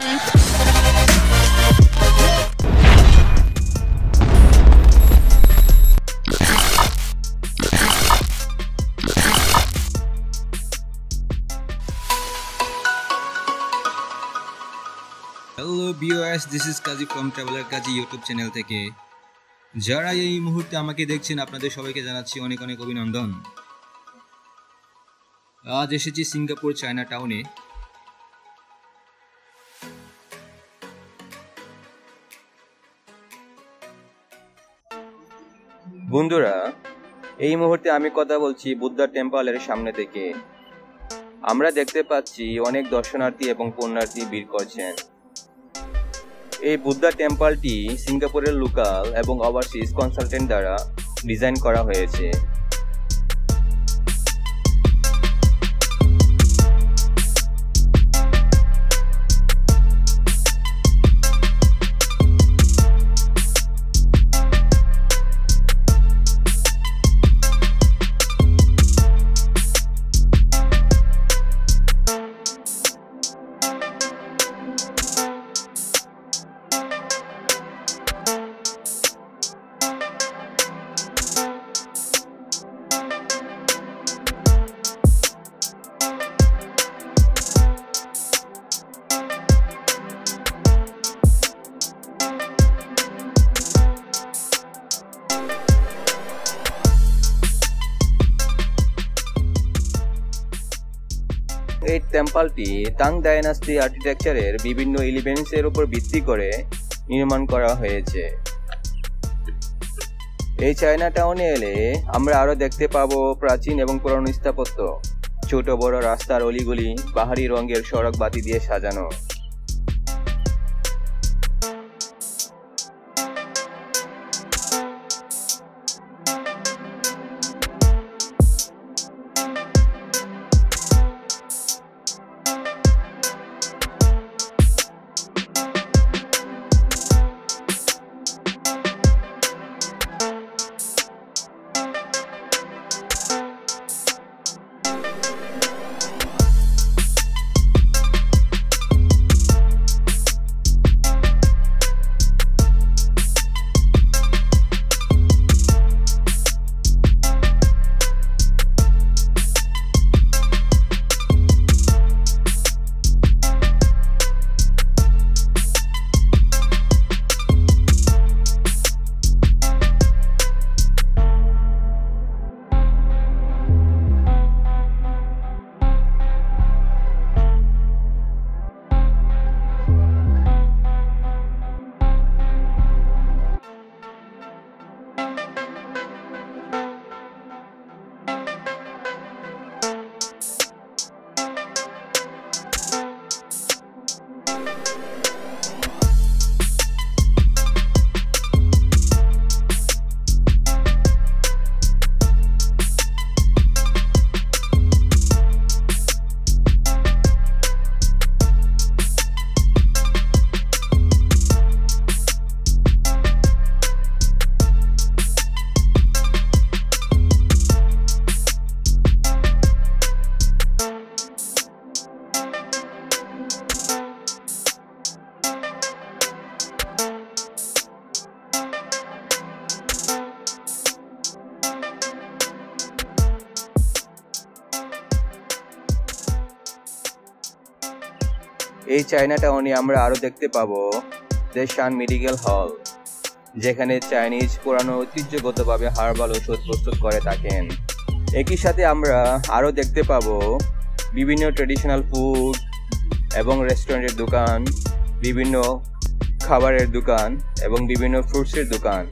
Hello viewers, this is Kazi from traveller Kazi YouTube channel থেকে। যারা এই মুহূর্তে আমাকে দেখছেন আপনাদের সবাইকে জানাচ্ছি অনেক অনেক অভিনন্দন। আজ এসেছি সিঙ্গাপুর চায়না টাউনে। বন্ধুরা, এই মুহূর্তে আমি কথা বলছি বুদ্ধা টেম্পলের সামনে থেকে। আমরা দেখতে পাচ্ছি অনেক দর্শনার্থী এবং পুণ্যার্থী ভিড় করছেন। এই বুদ্ধা টেম্পলটি সিঙ্গাপুরের লোকাল এবং ওভারসিজ কনসালটেন্ট দ্বারা ডিজাইন করা হয়েছে। এই টেম্পলটি তাং ডাইনাস্টি আর্কিটেকচারের বিভিন্ন এলিমেন্টসের উপর ভিত্তি করে নির্মাণ করা হয়েছে। এই চায়না টাউনে এলে আমরা আরো দেখতে পাবো প্রাচীন এবং পুরানো স্থাপত্য, ছোট বড় রাস্তার অলিগলি বাহারি রঙের সড়ক বাতি দিয়ে সাজানো। এই চায়না টাউনে আমরা আরো দেখতে পাবো দেশান মেডিকেল হল, যেখানে চাইনিজ পুরানো ঐতিহ্যগতভাবে হার্বাল ঔষধ প্রস্তুত করে থাকেন। একই সাথে আমরা আরো দেখতে পাবো বিভিন্ন ট্রেডিশনাল ফুড এবং রেস্টুরেন্টের দোকান, বিভিন্ন খাবারের দোকান এবং বিভিন্ন ফ্রুটসের দোকান।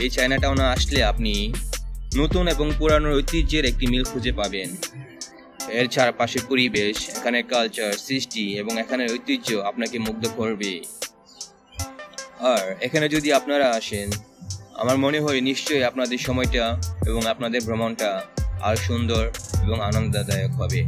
এই চায়নাটাউনে আসলে আপনি নতুন এবং পুরানো ঐতিহ্যের একটি মিল খুঁজে পাবেন। এর চারপাশে পরিবেশ, এখানের কালচার, সৃষ্টি এবং এখানের ঐতিহ্য আপনাকে মুগ্ধ করবে। আর এখানে যদি আপনারা আসেন, আমার মনে হয় নিশ্চয়ই আপনাদের সময়টা এবং আপনাদের ভ্রমণটা আরো সুন্দর এবং আনন্দদায়ক হবে।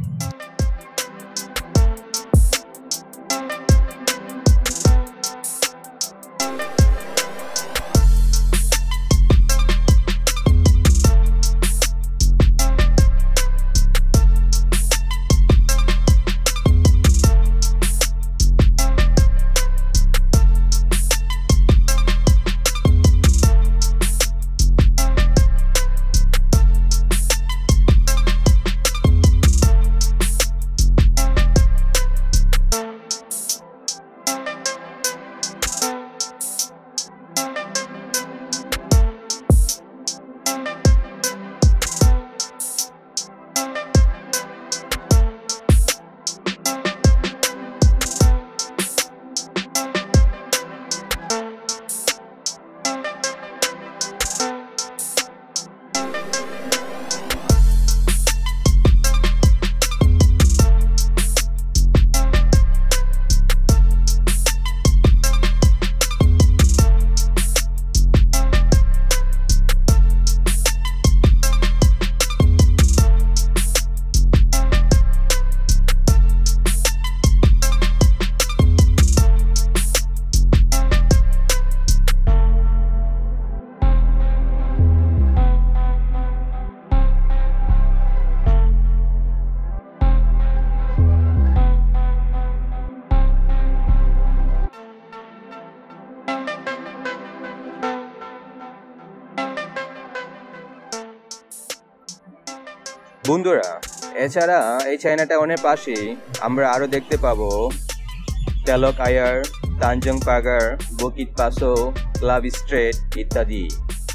বন্ধুরা, এছাড়া এই চায়নাটাউনের পাশে আমরা আরো দেখতে পাবো Telok Ayer, Tanjong Pagar, Bukit Pasoh, club street ইত্যাদি।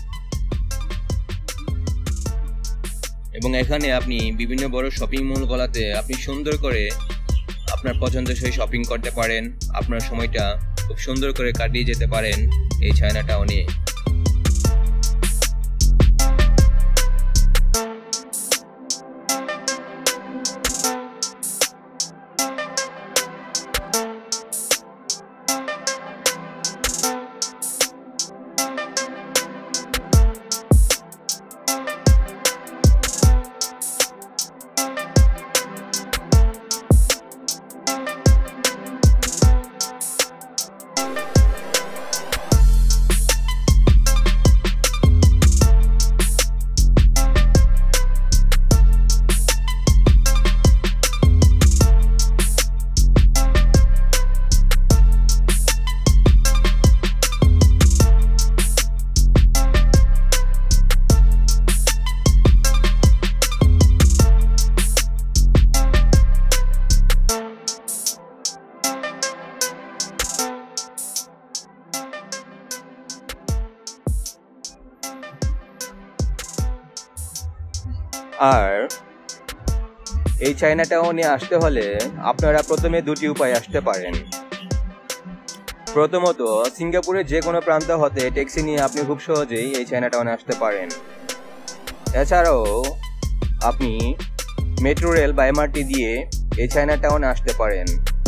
এবং এখানে আপনি বিভিন্ন বড় শপিং মলগুলোতে আপনি সুন্দর করে আপনার পছন্দসই শপিং করতে পারেন, আপনার সময়টা খুব সুন্দর করে কাটিয়ে যেতে পারেন এই চায়নাটাউনে। আর এই চায়নাটাউনে আসতে হলে আপনারা প্রথমে দুটি উপায় আসতে পারেন। প্রথমত, সিঙ্গাপুরের যে কোনো প্রান্ত হতে ট্যাক্সি নিয়ে আপনি খুব সহজেই এই চায়নাটাউনে আসতে পারেন। এছাড়াও আপনি মেট্রো রেল বা এমআরটি দিয়ে এই চায়নাটাউনে আসতে পারেন।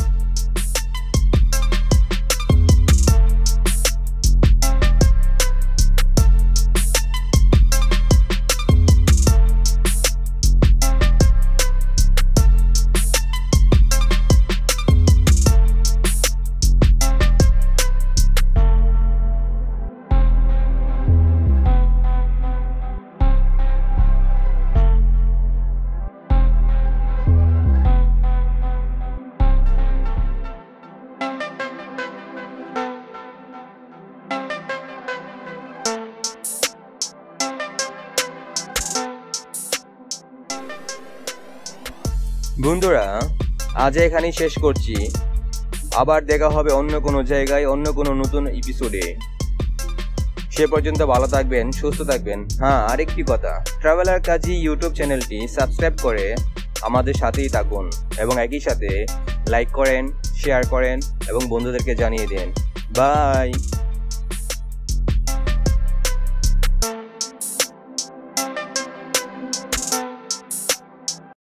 বন্ধুরা, আজ এখানেই শেষ করছি। আবার দেখা হবে অন্য কোনো জায়গায়, অন্য কোনো নতুন এপিসোডে। সে পর্যন্ত ভালো থাকবেন, সুস্থ থাকবেন। হ্যাঁ, আরেকটি কথা, ট্রাভেলার কাজী ইউটিউব চ্যানেলটি সাবস্ক্রাইব করে আমাদের সাথেই থাকুন এবং একই সাথে লাইক করেন, শেয়ার করেন এবং বন্ধুদেরকে জানিয়ে দেন। বাই।